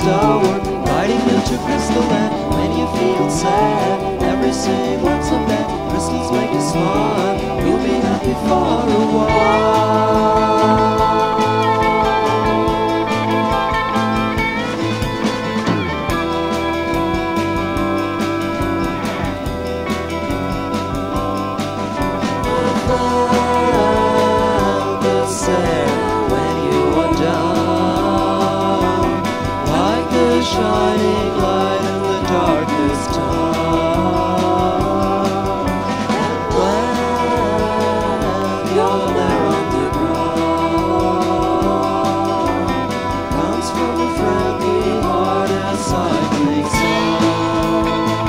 stower, riding into crystal land. When you feel sad, every single so bad, crystals make you smile. You'll be happy for a while. Shining light in the darkest time. And when you're there on the ground, comes from a friendly heart as cycling sound.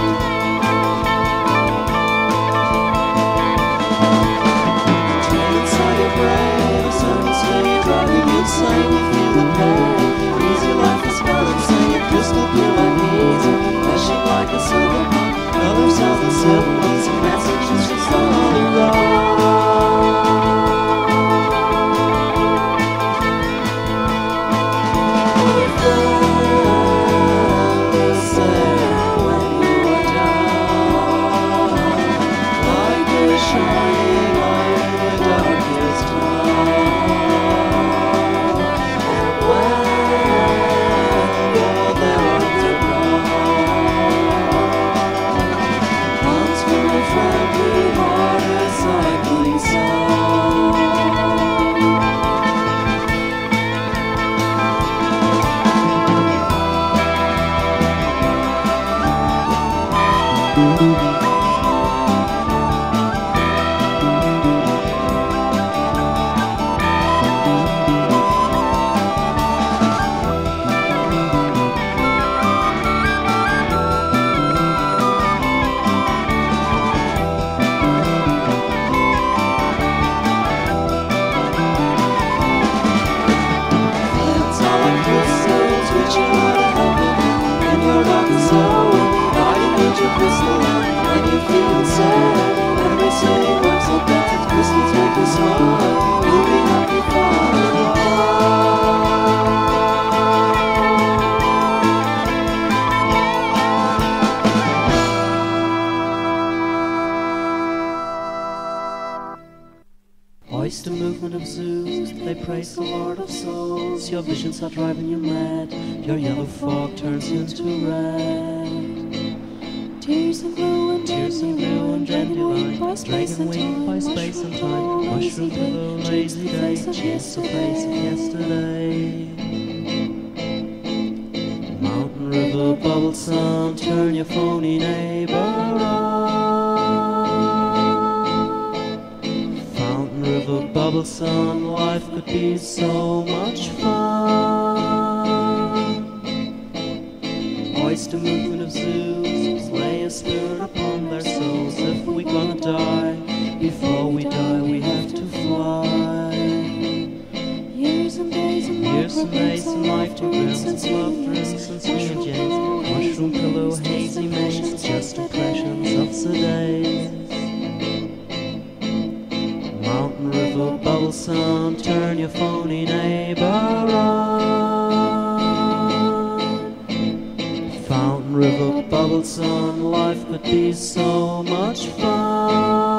Train inside your brain, a sentence when you're driving insane, you feel the pain. Easy life is balancing. Crystal clear like haze, flashing like a silver pond. Colors of the silver ones, messages just all around. We found the sand when you are down, like a shining light in the darkest time. And when friendly heart is cycling sound. Hoist the movement of zoos, they praise the Lord of souls. Your visions are driving you mad, your yellow fog turns into red. Tears and blue and dandelion, dragon winged by space and time. Mushroom pillow, lazy day, chance the face of yesterday. Mountain river bubble sound, turn your phony neighbor on. Fountain river bubble sound, life could be so much fun. Hoist the movement of zoos, lay a spirit upon their souls. If we gonna die, before we die we have to fly. Years and days and lifetimes and love drinks and sweet jays. Mushroom pillow, hazy maze, just impressions of the days. Mountain river bubble sound, turn your phony neighbor on. Fountain river bubble sound, life could be so much fun.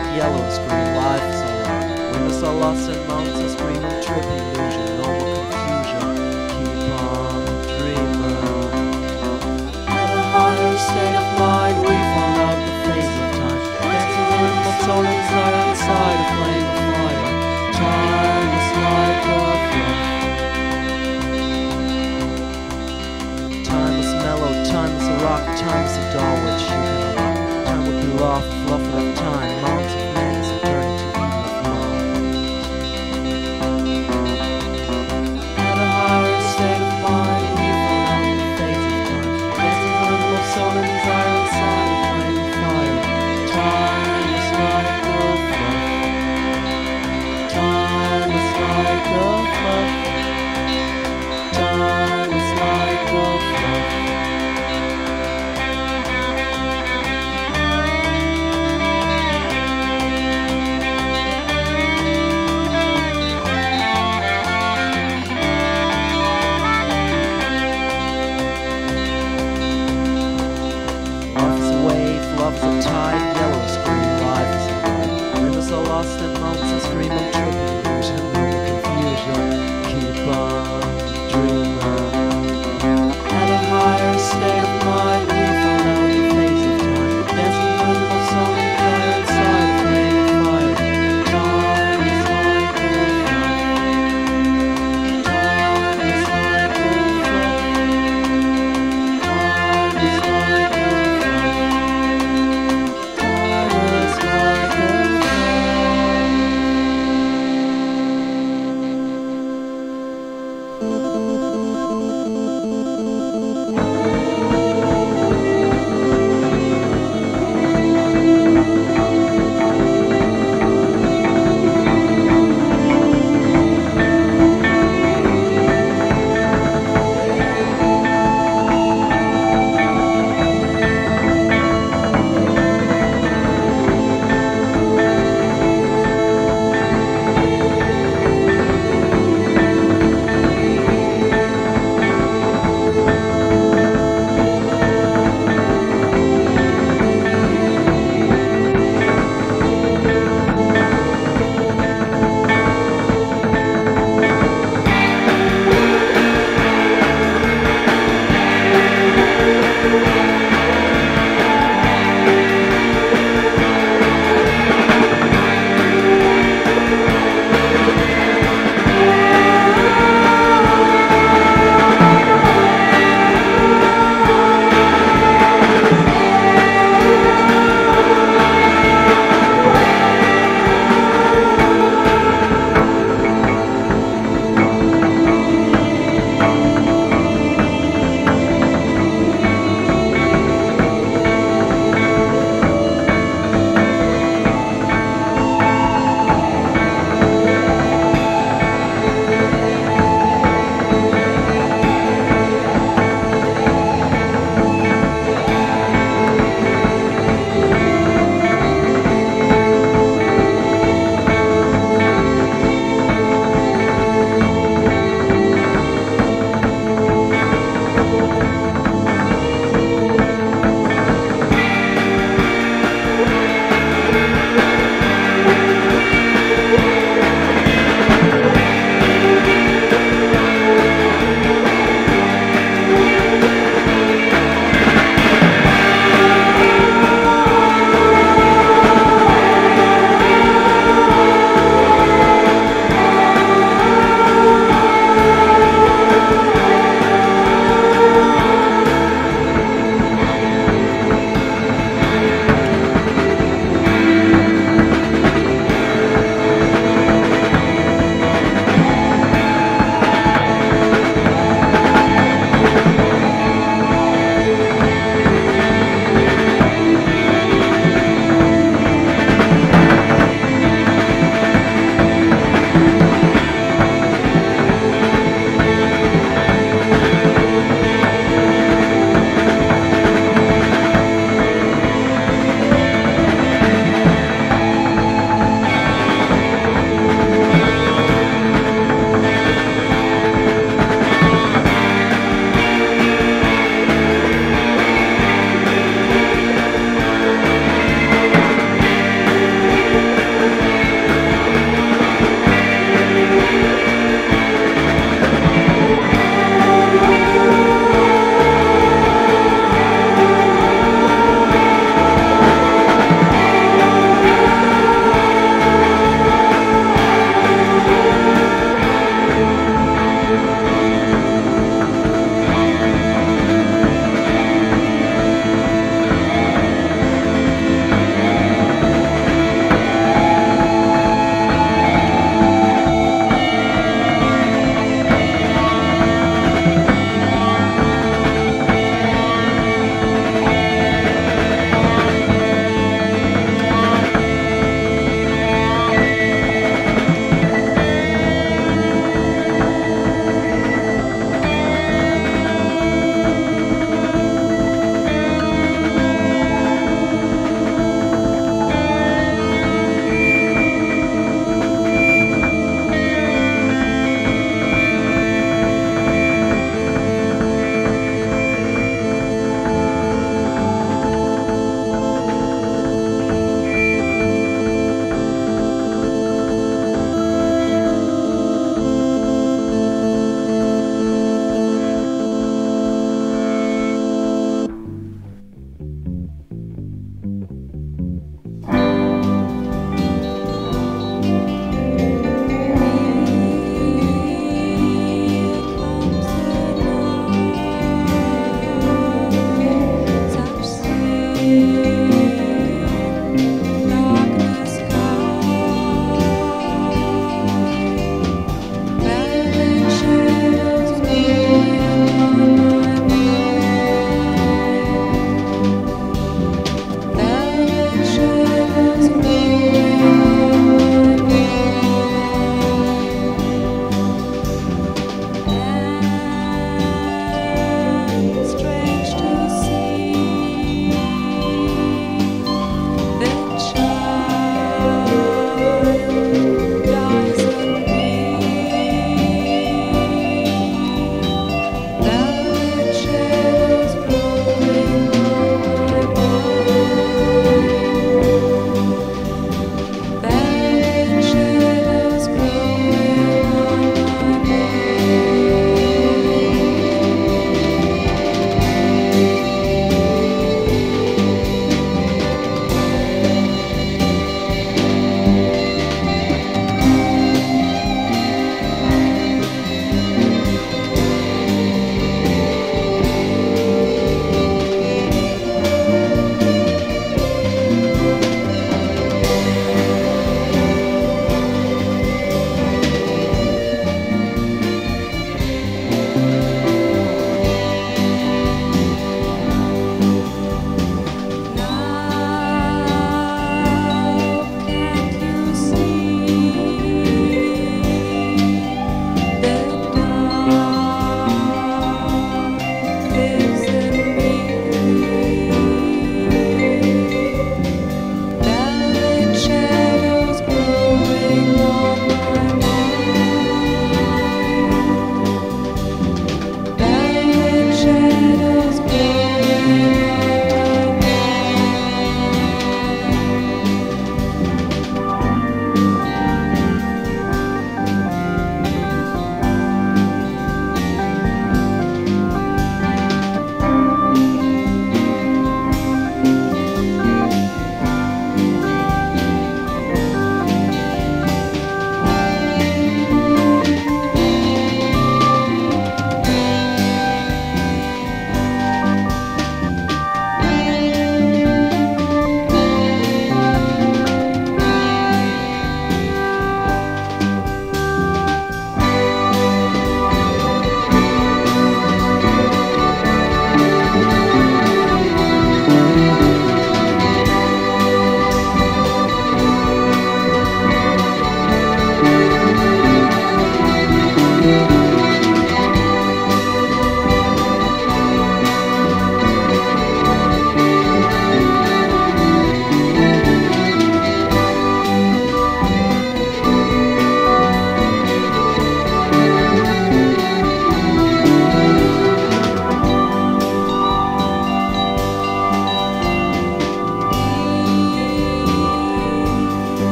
tide, yellow and green, life is alright. Windows are lost and mountains are screaming, tripping illusion, no more confusion. Keep on dreaming. At a higher state of mind, we found out the face of time. Dancing the rhythm of soul and desire inside a flame of fire. Time is like a flood. Time is mellow, time is a rock, time is a doll which you can unlock. Time would be love, fluff without time. Mountains of men is eternity to Eden of mind. At a higher state of mind, we found out the face of time. Dancing the rhythm of soul and desire inside a flame of fire. Time is like a flood. Time is like a flood. Time is like a flood. Love is a wave, love is a tide, yellow is green, life is alright. Rivers are lost and mountains are screaming, tripping illusion, no more confusion. Keep on dreaming. At a higher state of mind, we found out the face of time. Dancing the rhythm of soul and fire inside a flame of fire. Time is like a flood. Time is like a flood. Time is like a flood. Time is like a flood.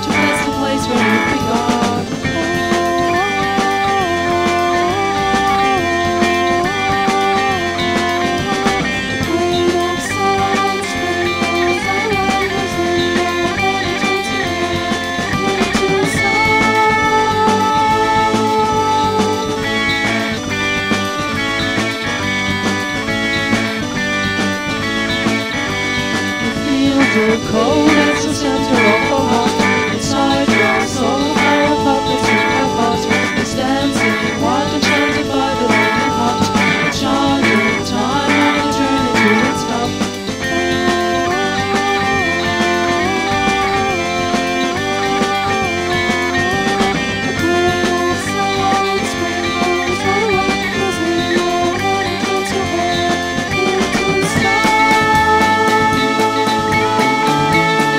to bless the place where you begun. Rain of silence, rainbows around us, and your meditating into the cold as the center of the heart. Inside your soul, how a puppet in your heart is dancing, wild enchanted by the lonely heart. A charming time on a journey to its top. A grain of silence, rainbows around us, and your meditating into stars.